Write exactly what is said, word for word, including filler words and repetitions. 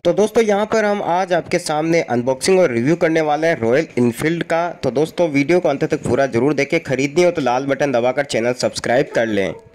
तो दोस्तों यहाँ पर हम आज आपके सामने अनबॉक्सिंग और रिव्यू करने वाले हैं रॉयल इनफील्ड का। तो दोस्तों वीडियो को अंत तक पूरा जरूर देखें। खरीदनी हो तो लाल बटन दबाकर चैनल सब्सक्राइब कर लें।